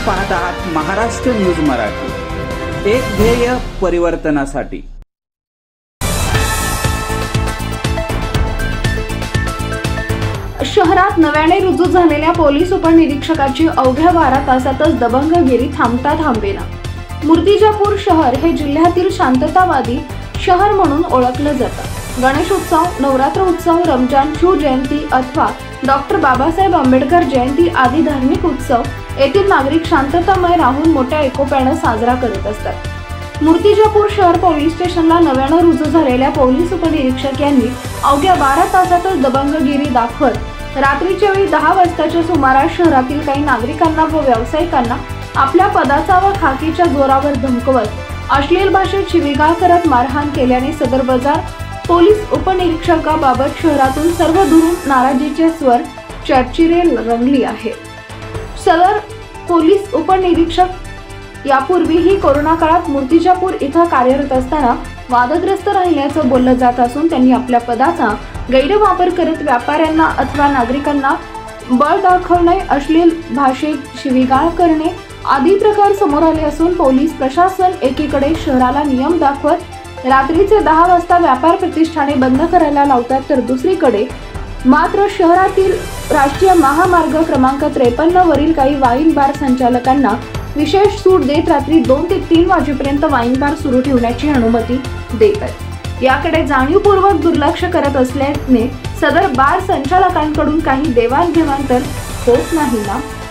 पाहत आहात महाराष्ट्र न्यूज मराठी, एक ध्येय परिवर्तनासाठी। शहरात नव्याने रुजू झालेल्या पोलीस उपनिरीक्षकाची अवघ्या 12 तासातच दबंगगिरी थांबता थांबेना। मूर्तिजापूर शहर हे जिल्ह्यातील शांततावादी शहर म्हणून ओळखलं जातं। गणेशोत्सव, नवरात्र उत्सव, रमजान, शिवजयंती अथवा डॉक्टर बाबासाहेब आंबेडकर जयंती आदी धार्मिक उत्सव येथील नागरिक शांततामय राहून मोठ्या एकोप्याने साजरा करत असतात। मूर्तिजापूर शहर पोलीस स्टेशनला नव्याने रुजू झालेल्या पोलीस उपनिरीक्षक यांनी अवघ्या 12 तासातच दबंगगिरी दाखवत रात्रीच्या वेळी 10 वाजताच्या सुमारास शहरातील काही नागरिकांना व व्यावसायिकांना आपल्या पदाचा व खाकीच्या जोरावर धमकवत अश्लील भाषेत शिवीगाळ करत मारहाण केल्याने सदर बाजार पोलीस उपनिरीक्षकाबाबत शहरातून सर्व दुरून नाराजीचे स्वर चर्चिरे रंगली आहे। सदर पोलीस उपनिरीक्षक यापूर्वीही कोरोना काळात मूर्तिजापूर इथं कार्यरत असताना वादग्रस्त राहिल्याचं बोललं जात असून त्यांनी आपल्या पदाचा गैरवापर करत व्यापाऱ्यांना अथवा नागरिकांना बळ दाखवणे, अश्लील भाषेत शिवीगाळ करणे आदी प्रकार समोर आले असून पोलीस प्रशासन एकीकडे शहराला नियम दाखवत रात्रीचे 10 वाजता व्यापार प्रतिष्ठाने बंद करायला लावतात, तर दुसरीकडे मात्र शहरातील राष्ट्रीय महामार्ग क्रमांक 53 वरील काही वाईन बार संचालकांना विशेष सूट देत रात्री 2 ते 3 वाजेपर्यंत वाईन बार सुरू ठेवण्याची अनुमती देत आहेत। याकडे जाणीवपूर्वक दुर्लक्ष करत असल्याने सदर बार संचालकांकडून काही देवाणघेवाण तर होत नाही ना।